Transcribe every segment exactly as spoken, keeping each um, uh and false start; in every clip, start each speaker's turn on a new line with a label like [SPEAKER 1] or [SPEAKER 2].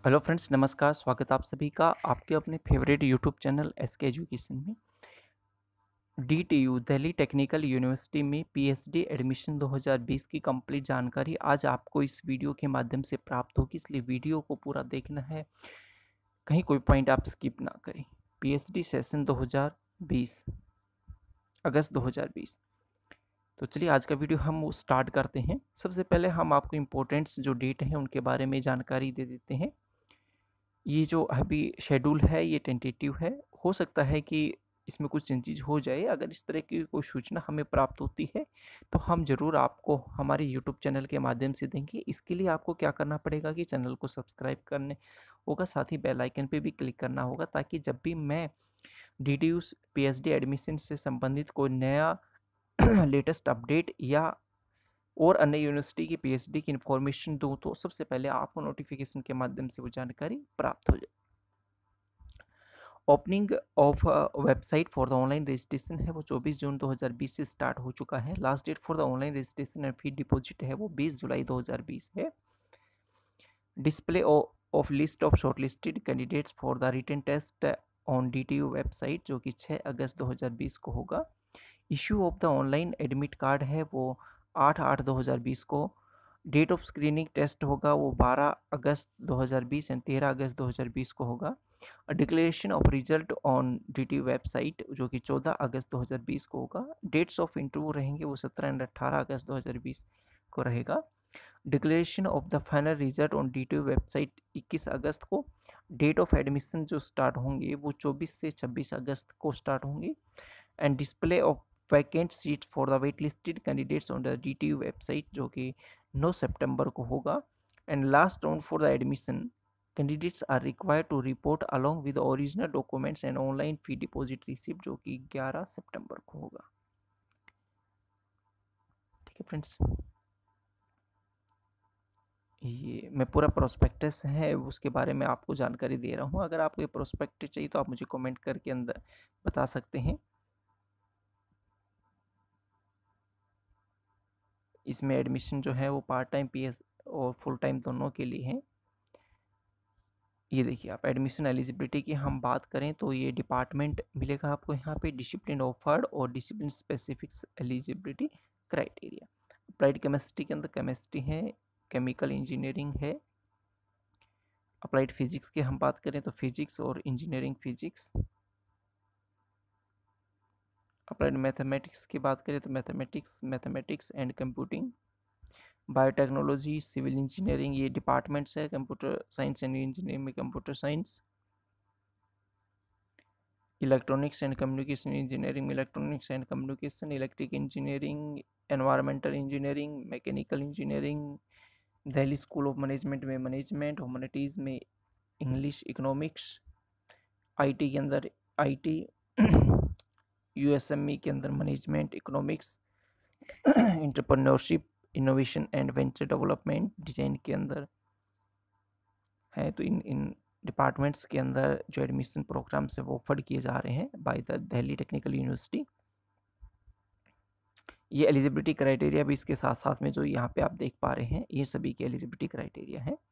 [SPEAKER 1] Hello friends, नमस्कार। स्वागत आप सभी का आपके अपने favourite YouTube channel SK education में। डीटीयू दिल्ली टेक्निकल यूनिवर्सिटी में पीएचडी एडमिशन दो हज़ार बीस की कंप्लीट जानकारी आज आपको इस वीडियो के माध्यम से प्राप्त होगी, इसलिए वीडियो को पूरा देखना है, कहीं कोई पॉइंट आप स्किप ना करें। पीएचडी सेशन दो हज़ार बीस, अगस्त दो हज़ार बीस। तो चलिए आज का वीडियो हम स्टार्ट करते हैं। सबसे पहले हम आपको इम्पोर्टेंट्स जो डेट हैं उनके बारे में जानकारी दे देते हैं। ये जो अभी शेड्यूल है ये टेंटेटिव है, हो सकता है कि इसमें कुछ चेंजेज हो जाए। अगर इस तरह की कोई सूचना हमें प्राप्त होती है तो हम ज़रूर आपको हमारे यूट्यूब चैनल के माध्यम से देंगे। इसके लिए आपको क्या करना पड़ेगा कि चैनल को सब्सक्राइब करने होगा, साथ ही बेल आइकन पे भी क्लिक करना होगा, ताकि जब भी मैं डीडीयूस पीएचडी एडमिशन से संबंधित कोई नया लेटेस्ट अपडेट या और अन्य यूनिवर्सिटी की पीएचडी की इन्फॉर्मेशन दूँ तो सबसे पहले आपको नोटिफिकेशन के माध्यम से वो जानकारी प्राप्त हो जाए। Opening of website for the online registration है वो चौबीस जून दो हज़ार बीस से स्टार्ट हो चुका है। Last date for the online registration and fee deposit है वो बीस जुलाई दो हज़ार बीस है। Display of list of shortlisted candidates for the written test on DTU website जो कि छह अगस्त दो हज़ार बीस को होगा। Issue of the online admit card है वो आठ आठ दो हज़ार बीस को। डेट ऑफ स्क्रीनिंग टेस्ट होगा वो बारह अगस्त दो हज़ार बीस एंड तेरह अगस्त दो हज़ार बीस को होगा। Declaration of result on the website जो कि चौदह अगस्त दो हज़ार बीस को होगा। डेट्स ऑफ इंटरव्यू रहेंगे वो सत्रह एंड अट्ठारह अगस्त दो हज़ार बीस को रहेगा। Declaration of the final result on the website इक्कीस अगस्त को। डेट ऑफ एडमिशन जो स्टार्ट होंगे वो चौबीस से छब्बीस अगस्त को स्टार्ट होंगे। And display of vacant seat for the wait listed candidates on the the website जो कि नौ सितंबर को होगा। And last round for the admission candidates are required to report along with original documents and online fee deposit receipt जो कि ग्यारह सितंबर को होगा। ठीक है फ्रेंड्स, ये मैं पूरा प्रोस्पेक्टस है उसके बारे में आपको जानकारी दे रहा हूँ। अगर आपको ये प्रोस्पेक्टस चाहिए तो आप मुझे कमेंट करके अंदर बता सकते हैं। इसमें एडमिशन जो है वो पार्ट टाइम पीएस और फुल टाइम दोनों के लिए है। ये देखिए, आप एडमिशन एलिजिबिलिटी की हम बात करें तो ये डिपार्टमेंट मिलेगा आपको यहाँ पे, डिसिप्लिन ऑफर्ड और discipline specifics eligibility criteria. Applied chemistry के अंदर केमिस्ट्री है, केमिकल इंजीनियरिंग है। अप्लाइड फिजिक्स की हम बात करें तो फिजिक्स और इंजीनियरिंग फिजिक्स। अप्लाइड मैथमेटिक्स की बात करें तो mathematics mathematics and computing. Biotechnology, civil engineering, ये डिपार्टमेंट्स है। कंप्यूटर साइंस एंड इंजीनियरिंग में computer science. Electronics and communication engineering में electronics and communication. Electric engineering, environmental engineering, mechanical engineering. Delhi School of Management में management. Humanities में English economics. IT के अंदर IT. USME के अंदर management economics. Entrepreneurship, innovation and venture development design के अंदर है। तो इन इन डिपार्टमेंट्स के अंदर जो एडमिशन प्रोग्राम्स है वो ऑफर्ड किए जा रहे हैं by the Delhi Technical University. ये एलिजिबिलिटी क्राइटेरिया भी इसके साथ साथ में जो यहाँ पे आप देख पा रहे हैं ये सभी के एलिजिबिलिटी क्राइटेरिया है।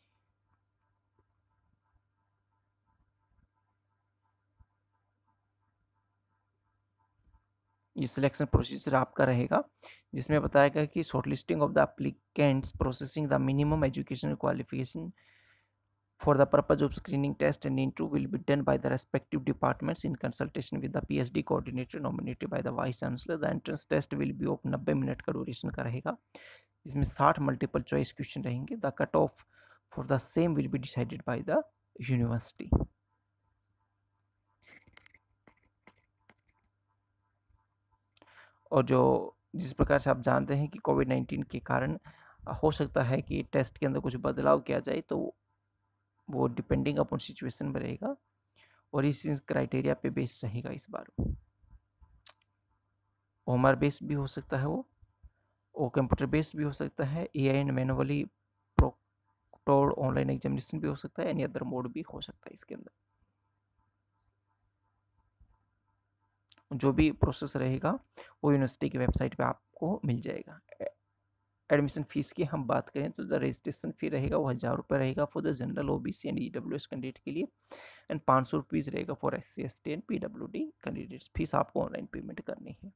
[SPEAKER 1] ये सिलेक्शन प्रोसीजर आपका रहेगा जिसमें बताया गया कि shortlisting of the applicants processing the minimum educational qualification for the purpose of screening test and interview will be done by the respective departments in consultation with the PhD coordinator nominated by the vice chancellor. The entrance test will be of नब्बे minute का duration का रहेगा। इसमें साठ multiple choice question रहेंगे। The cut off for the same will be decided by the university. और जो जिस प्रकार से आप जानते हैं कि कोविड नाइन्टीन के कारण हो सकता है कि टेस्ट के अंदर कुछ बदलाव किया जाए, तो वो डिपेंडिंग अपॉन सिचुएशन में रहेगा और इस क्राइटेरिया पे बेस्ड रहेगा। इस बार होमर बेस्ड भी हो सकता है वो, और कंप्यूटर बेस्ड भी हो सकता है। A I and manually proctored online examination भी हो सकता है। एनी अदर मोड भी हो सकता है। इसके अंदर जो भी प्रोसेस रहेगा वो यूनिवर्सिटी की वेबसाइट पे आपको मिल जाएगा। एडमिशन फीस की हम बात करें तो द रजिस्ट्रेशन फी रहेगा वो हज़ार रुपये रहेगा for the general OBC and EWS candidate के लिए, एंड पाँच सौ रुपीज़ रहेगा for S C S T and PWD candidates. Fees आपको ऑनलाइन पेमेंट करनी है।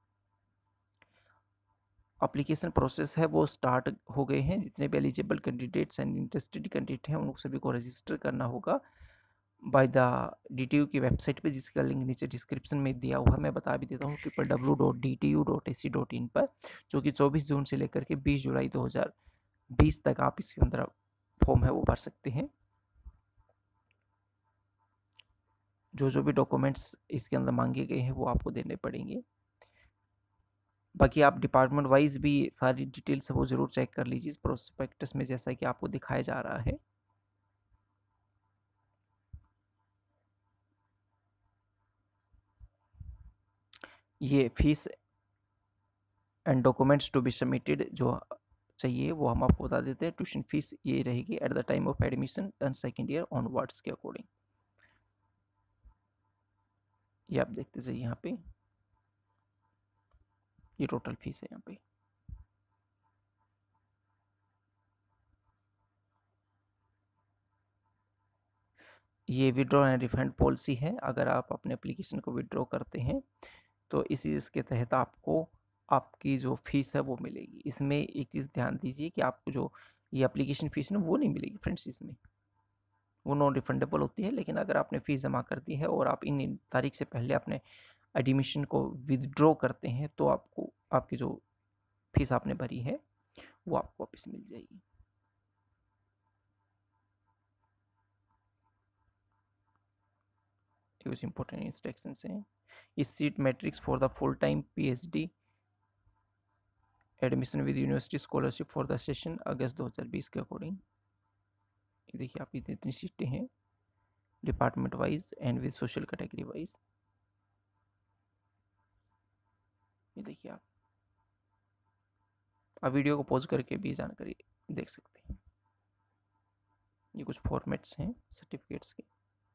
[SPEAKER 1] एप्लीकेशन प्रोसेस है वो स्टार्ट हो गए हैं। जितने भी eligible candidates and interested candidate हैं उन सभी को रजिस्टर करना होगा by the D T U की वेबसाइट पे, जिसका लिंक नीचे डिस्क्रिप्शन में दिया हुआ है। मैं बता भी देता हूँ triple W dot D T U dot A C dot in पर, जो कि चौबीस जून से लेकर के बीस जुलाई दो हज़ार बीस तक आप इसके अंदर फॉर्म है वो भर सकते हैं। जो जो भी डॉक्यूमेंट्स इसके अंदर मांगे गए हैं वो आपको देने पड़ेंगे। बाकी आप डिपार्टमेंट वाइज भी सारी डिटेल्स वो ज़रूर चेक कर लीजिए प्रोस्पेक्टस में, जैसा कि आपको दिखाया जा रहा है। ये fees and documents to be submitted जो चाहिए वो हम आपको बता देते हैं। ट्यूशन फीस ये रहेगी at the time of admission and second year onwards के अकॉर्डिंग। ये आप देखते जाइए यहाँ पे, ये टोटल फीस है यहाँ पे। ये विड्रॉ एंड रिफंड पॉलिसी है। अगर आप अपने एप्लीकेशन को विड्रॉ करते हैं तो इसी इसके तहत आपको आपकी जो फीस है वो मिलेगी। इसमें एक चीज़ ध्यान दीजिए कि आपको जो ये एप्लीकेशन फ़ीस ना वो नहीं मिलेगी फ्रेंड्स, इसमें वो नॉन रिफंडेबल होती है। लेकिन अगर आपने फ़ीस जमा कर दी है और आप इन तारीख से पहले अपने एडमिशन को विदड्रॉ करते हैं तो आपको आपकी जो फीस आपने भरी है वो आपको वापस मिल जाएगी। कुछ इंपॉर्टेंट इंस्ट्रक्शंस हैं। इस seat matrix for the full time PhD admission with university scholarship for the session August दो हज़ार बीस के अकॉर्डिंग। ये देखिए आप इतनी इतनी सीटें हैं department wise and with social category wise. ये देखिए आप आप वीडियो को पॉज करके भी जानकारी देख सकते हैं। ये कुछ फॉर्मेट्स हैं सर्टिफिकेट्स के।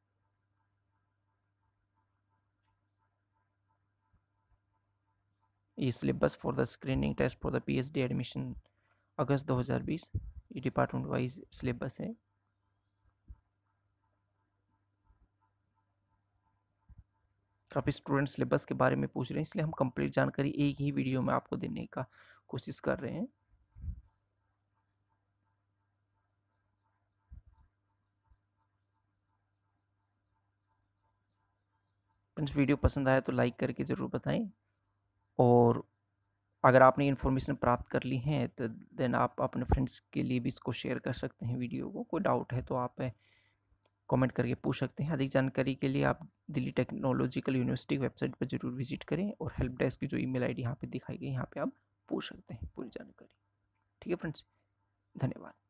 [SPEAKER 1] ये syllabus for the screening test for the PhD admission August दो हज़ार बीस, ये डिपार्टमेंट वाइज सिलेबस है। काफ़ी स्टूडेंट सिलेबस के बारे में पूछ रहे हैं, इसलिए हम कंप्लीट जानकारी एक ही वीडियो में आपको देने का कोशिश कर रहे हैं। फ्रेंड्स वीडियो पसंद आया तो लाइक करके ज़रूर बताएं, और अगर आपने इन्फॉर्मेशन प्राप्त कर ली है तो देन आप अपने फ्रेंड्स के लिए भी इसको शेयर कर सकते हैं वीडियो को। कोई डाउट है तो आप कमेंट करके पूछ सकते हैं। अधिक जानकारी के लिए आप दिल्ली टेक्नोलॉजिकल यूनिवर्सिटी वेबसाइट पर जरूर विजिट करें, और हेल्प डेस्क की जो ईमेल आईडी यहाँ पे दिखाई गई यहाँ पे आप पूछ सकते हैं पूरी जानकारी। ठीक है फ्रेंड्स, धन्यवाद।